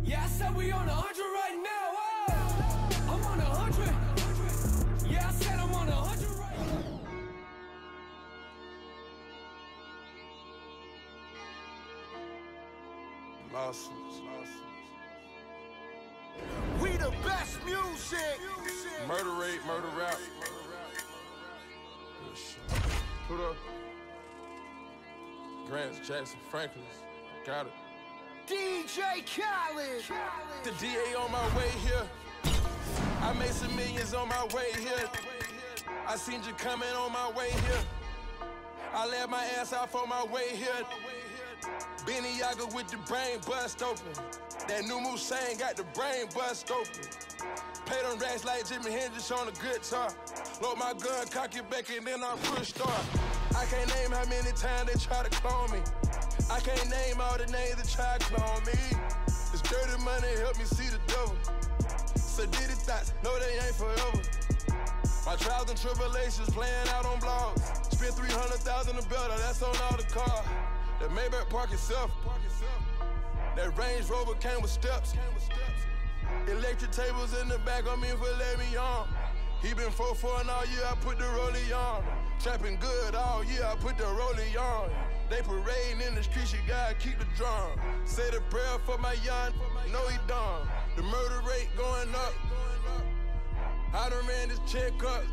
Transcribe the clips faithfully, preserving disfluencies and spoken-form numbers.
Yeah, I said we on a hundred right now. Oh, I'm on a hundred. Yeah, I said I'm on a hundred right now. Lawsuits, lawsuits. We the best music. Murder rate, murder rap. Put up. Grants, Jackson, Franklin's. Got it. D J Khaled. The D A on my way here. I made some millions on my way here. I seen you coming on my way here. I let my ass out on my way here. Benny Yaga with the brain bust open. That new Musain got the brain bust open. Pay them racks like Jimi Hendrix on a guitar. Load my gun, cock it back, and then I push start. I can't name how many times they try to clone me. I can't name all the names that try to clone me. It's dirty money, help me see the devil. So did it thoughts, no they ain't forever. My trials and tribulations playing out on blogs. Spent three hundred thousand a better, that's on all the car. The Maybach park itself. That Range Rover came with steps. Electric tables in the back on me for let me on. He been four four and all year, I put the rollie on. Trapping good all year, I put the rollie on. They parading in the streets, you gotta keep the drum. Say the prayer for my young, no he done. The murder rate going up. I done ran this check up.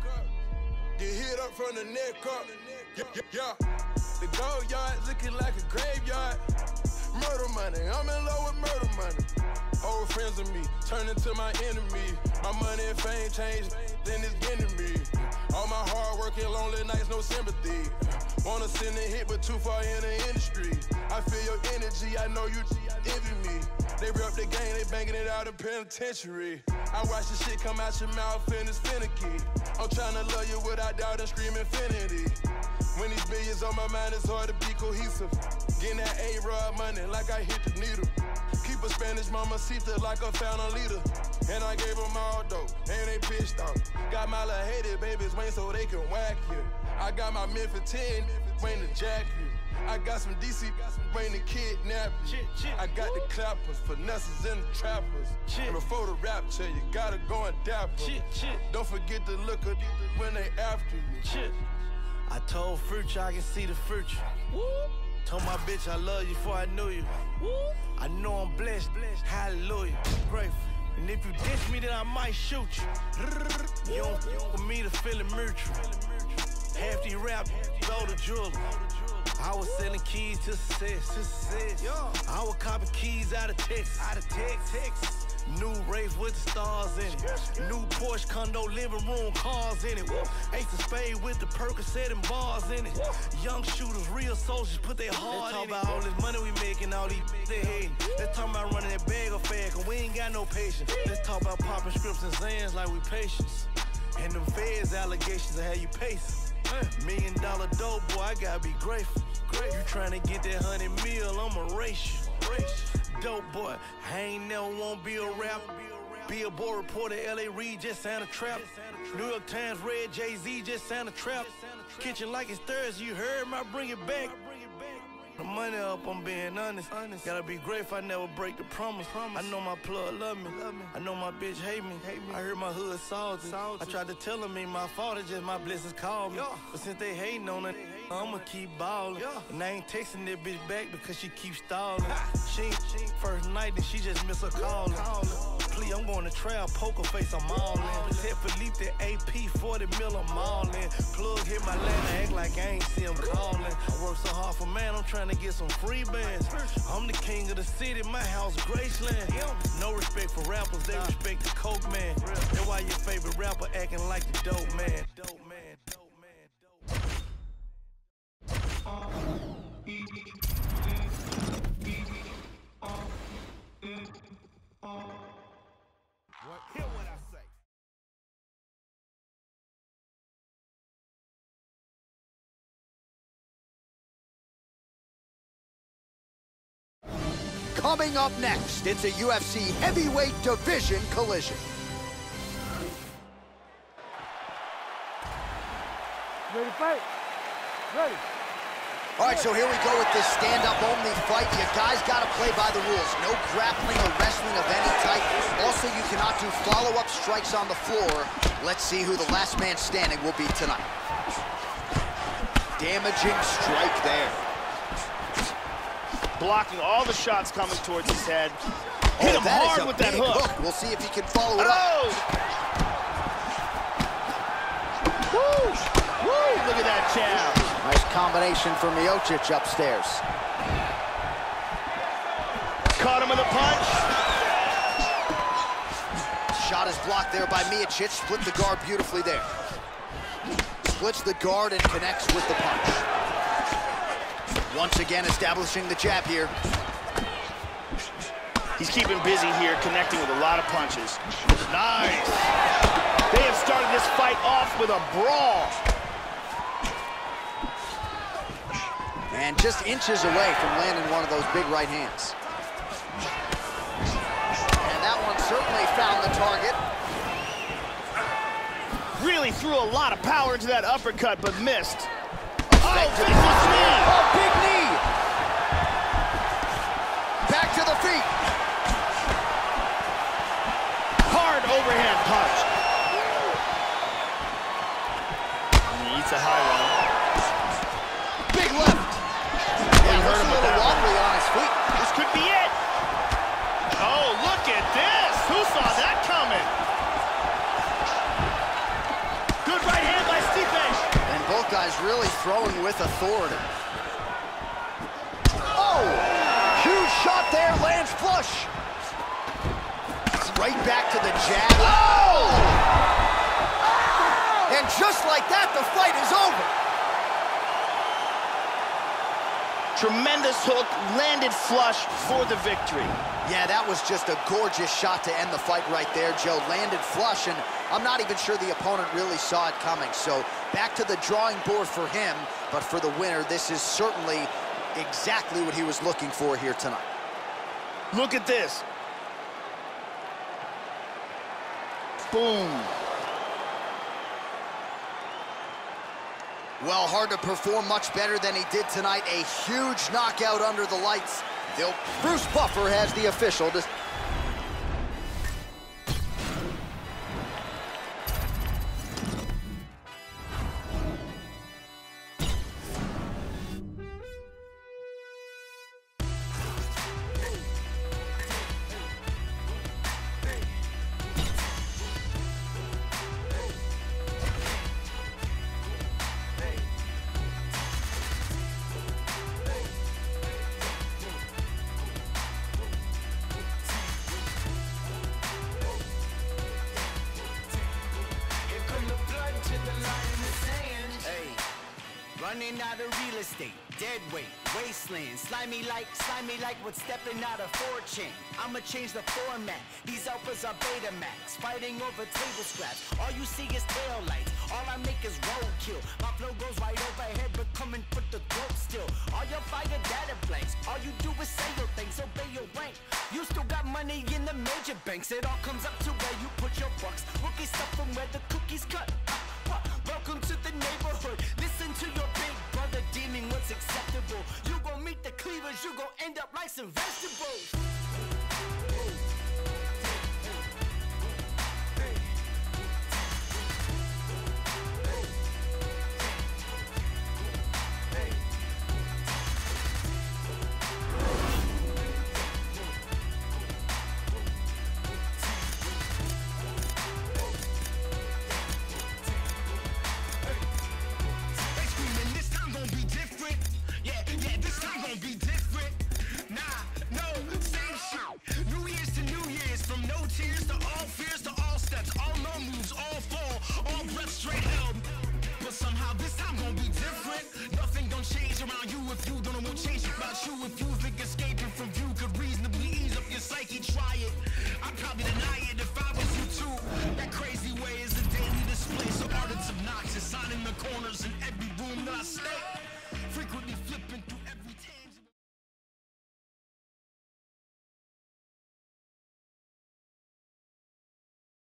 Get hit up from the neck up. Yeah, yeah, yeah. The gold yard looking like a graveyard. Murder money, I'm in love with murder money. Old friends of me, turn into my enemy. My money and fame change, then it's getting me. All my hard work and lonely nights, no sympathy. Wanna send a hit, but too far in the industry. I feel your energy, I know you envy me. They rep the game, they banging it out in penitentiary. I watch the shit come out your mouth and it's finicky. I'm trying to love you without doubt and scream infinity. When these billions on my mind, it's hard to be cohesive. Getting that A-Rod money like I hit the needle. Keep a Spanish mamacita like I found a leader. And I gave them all dope, and they pissed off. Got my little hated babies waiting so they can whack you. I got my Memphis ten waiting to jack you. I got some D C waiting to kidnap you. I got the clappers, finesses, and the trappers. And before the rapture, you gotta go and dap them. Don't forget to look at when they after you. I told Future I can see the future. Told my bitch I love you before I knew you. I know I'm blessed, hallelujah, grateful. And if you diss me, then I might shoot you. You don't f with me to feel it mutual. Half these rap go to jeweler. I was selling keys to success. To success. I was copping keys out of Texas. Out of Texas. New Wraith with the stars in it. New Porsche condo, living room, cars in it. Ace of Spade with the Percocet and bars in it. Young shooters, real soldiers, put their heart in it. Let's talk about all this money we making, all these they hating. Let's talk about running that bag of fag, cause we ain't got no patience. Let's talk about popping scripts and Zans like we patience. And them feds allegations of how you pace. Million dollar dope, boy, I gotta be grateful. You tryna get that hundred mil, I'ma race you. Dope boy, I ain't never wanna be a rap. Billboard reporter, L A Reid just signed a trap. New York Times read Jay-Z just signed a trap. Kitchen like it's Thursday, you heard me, I bring it back. The money up, I'm being honest. Gotta be grateful I never break the promise. I know my plug love me. I know my bitch hate me. I heard my hood salty. I tried to tell them ain't my fault, it's just my blessings called me. But since they hating on it, I'ma keep ballin'. And I ain't texting that bitch back because she keeps stalling. She ain't first night, then she just miss her callin'. Please, I'm going to trial, poker face, I'm all in. Ted Philippe, the A P, forty mil, I'm all in. Plug hit my line, act like I ain't see him callin'. I work so hard for man, I'm trying to get some free bands. I'm the king of the city, my house, Graceland. No respect for rappers, they respect the coke man. That's why your favorite rapper acting like the dope man. Dope man, dope man, dope. What? Hear what I say. Coming up next, it's a U F C heavyweight division collision. Ready to fight? Ready. All right, so here we go with this stand-up only fight. You guys got to play by the rules. No grappling or wrestling of any type. Also, you cannot do follow-up strikes on the floor. Let's see who the last man standing will be tonight. Damaging strike there. Blocking all the shots coming towards his head. Hit Oh, him that is hard a with that big hook. hook. We'll see if he can follow it up. Oh! Woo! Woo! Look at that jab. Nice combination from Miocic upstairs. Caught him with a punch. Shot is blocked there by Miocic. Split the guard beautifully there. Splits the guard and connects with the punch. Once again establishing the jab here. He's keeping busy here, connecting with a lot of punches. Nice. They have started this fight off with a brawl. And just inches away from landing one of those big right hands. And that one certainly found the target. Really threw a lot of power into that uppercut, but missed. Oh, Effective. vicious knee. Oh, big knee. Back to the feet. Hard overhand punch. He eats a high one. Big left. Yeah, looks a little wobbly on his feet. This could be it. Oh, look at this. Who saw that coming? Good right hand by Stipe. And both guys really throwing with authority. Oh! Huge shot there, lands flush. Right back to the jab. Oh! And just like that, the fight is over. Tremendous hook, landed flush for the victory. Yeah, that was just a gorgeous shot to end the fight right there, Joe. Landed flush, and I'm not even sure the opponent really saw it coming. So back to the drawing board for him, but for the winner, this is certainly exactly what he was looking for here tonight. Look at this. Boom. Well, hard to perform much better than he did tonight. A huge knockout under the lights. They'll, Bruce Buffer has the official. To Running out of real estate, dead weight, wasteland. Slimy like, slimy like what's stepping out of fortune. I'ma change the format. These alphas are Betamax, fighting over table scraps. All you see is tail lights. All I make is roadkill. My flow goes right overhead, but come and put the throat still. All your fire data blanks. All you do is say your things, obey your rank. You still got money in the major banks. It all comes up to where you put your bucks. Rookie stuff from where the cookies cut. Welcome to the neighborhood. Listen to your big brother deeming what's acceptable. You gon' meet the cleavers, you gon' end up like some vegetables.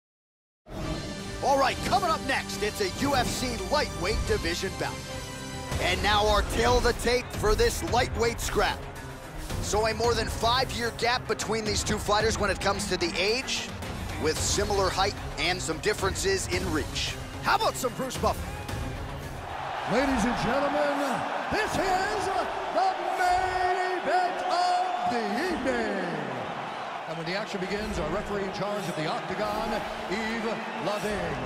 All right, coming up next, it's a U F C lightweight division bout. And now our tale of the tape for this lightweight scrap. So a more than five-year gap between these two fighters when it comes to the age, with similar height and some differences in reach. How about some Bruce Buffer? Ladies and gentlemen, this is the main event of the evening. And when the action begins, our referee in charge of the Octagon, Yves Lavigne.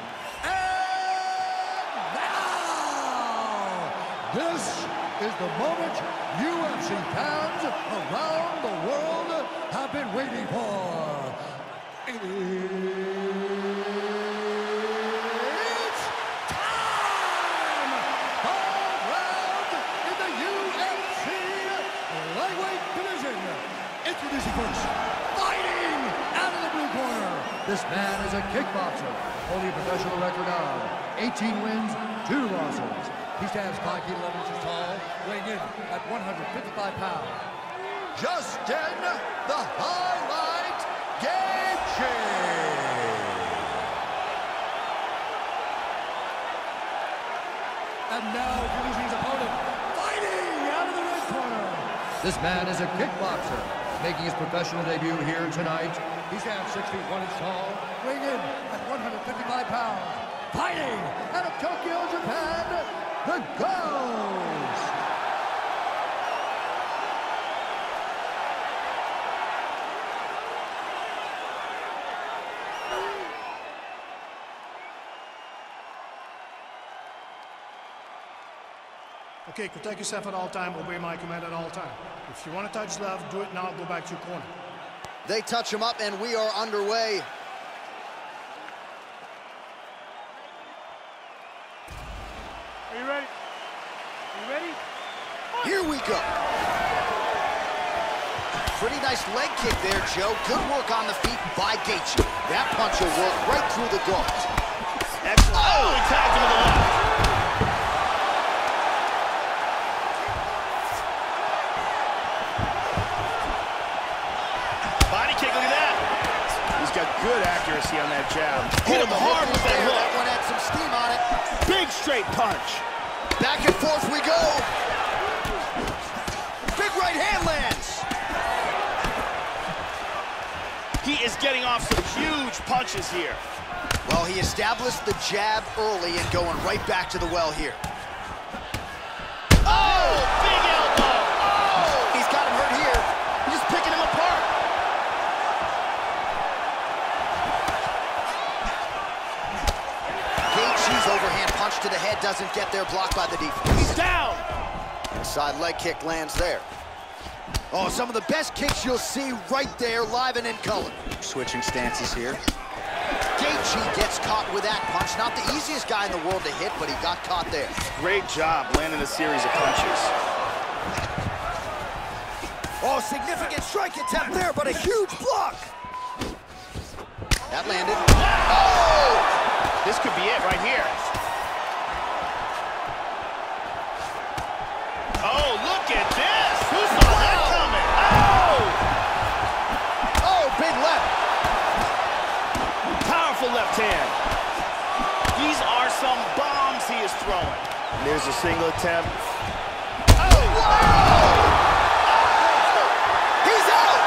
And now, this is the moment U F C fans around the world have been waiting for. It's time! Third round in the U F C lightweight division. Introducing first, fighting out of the blue corner. This man is a kickboxer, holding a professional record of eighteen wins, two losses. He stands five feet eleven inches tall, weighing in at one hundred fifty-five pounds. Justin, the Highlight Gaethje. And now introducing his opponent, fighting out of the red corner. This man is a kickboxer, making his professional debut here tonight. He stands six feet one inch tall, weighing in at one hundred fifty-five pounds. Fighting out of Tokyo, Japan, the Ghost. Okay, protect yourself at all time, obey my command at all time. If you want to touch left, do it now, go back to your corner. They touch him up and we are underway. Are you ready? Are you ready? Here we go. Pretty nice leg kick there, Joe. Good work on the feet by Gaethje. That punch will work right through the guard. Excellent. Oh, he tagged him with the left. Body kick, look at that. He's got good accuracy on that jab. Hit him hard with that hook. That one had some steam on it. Big straight punch. Back and forth we go. Big right hand lands. He is getting off some huge punches here. Well, he established the jab early and going right back to the well here. Oh, big elbow. Oh, he's got him hurt here. He's just picking him apart. Gaethje's overhand punch to the head doesn't get there, blocked by the defense. He's down. Inside leg kick lands there. Oh, some of the best kicks you'll see right there, live and in color. Switching stances here. Gaethje gets caught with that punch. Not the easiest guy in the world to hit, but he got caught there. Great job landing a series of punches. Oh, significant strike attempt there, but a huge block. That landed. Oh! This could be it right here. Oh, look at this. Who saw that coming? Oh! Oh, big left. Powerful left hand. These are some bombs he is throwing. There's a single attempt. Oh! Wow! He's out!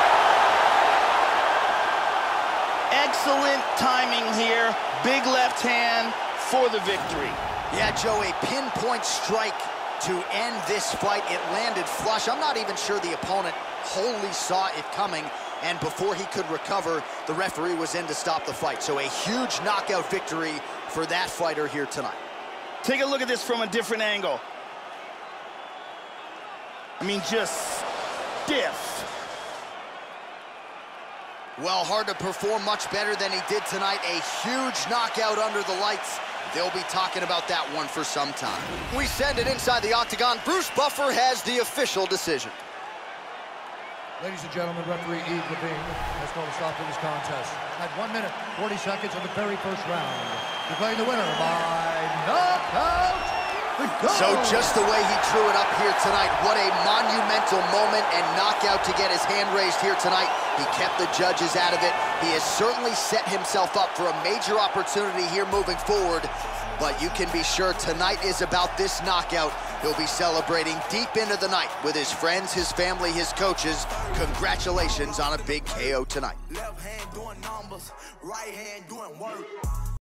Excellent timing here. Big left hand for the victory. Yeah, Joe, a pinpoint strike to end this fight. It landed flush. I'm not even sure the opponent wholly saw it coming, and before he could recover, the referee was in to stop the fight. So a huge knockout victory for that fighter here tonight. Take a look at this from a different angle. I mean, just stiff. Well, hard to perform much better than he did tonight. A huge knockout under the lights. They'll be talking about that one for some time. We send it inside the octagon. Bruce Buffer has the official decision. Ladies and gentlemen, referee Yves Lavigne has called a stop to this contest at one minute, forty seconds of the very first round. Declaring the winner by knockout, the Ghost. So just the way he drew it up here tonight, what a monumental moment and knockout to get his hand raised here tonight. He kept the judges out of it. He has certainly set himself up for a major opportunity here moving forward. but you can be sure tonight is about this knockout. He'll be celebrating deep into the night with his friends, his family, his coaches. Congratulations on a big K O tonight. Left hand doing numbers, right hand doing work.